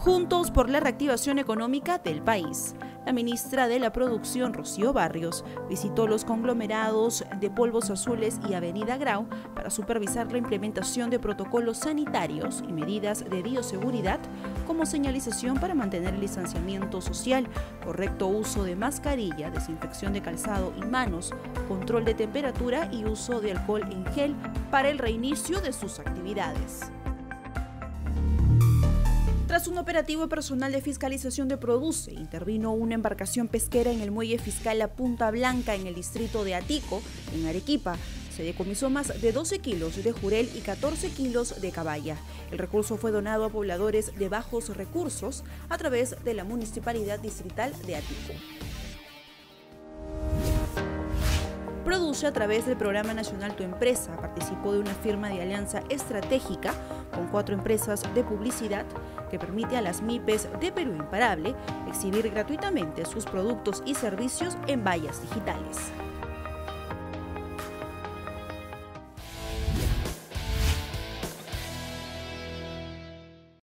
Juntos por la reactivación económica del país. La ministra de la Producción, Rocío Barrios, visitó los conglomerados de Polvos Azules y Avenida Grau para supervisar la implementación de protocolos sanitarios y medidas de bioseguridad como señalización para mantener el distanciamiento social, correcto uso de mascarilla, desinfección de calzado y manos, control de temperatura y uso de alcohol en gel para el reinicio de sus actividades. Tras un operativo personal de fiscalización de Produce, intervino una embarcación pesquera en el muelle fiscal La Punta Blanca en el distrito de Atico, en Arequipa. Se decomisó más de 12 kilos de jurel y 14 kilos de caballa. El recurso fue donado a pobladores de bajos recursos a través de la Municipalidad Distrital de Atico. Produce, a través del Programa Nacional Tu Empresa, participó de una firma de alianza estratégica con 4 empresas de publicidad que permite a las MIPES de Perú Imparable exhibir gratuitamente sus productos y servicios en vallas digitales.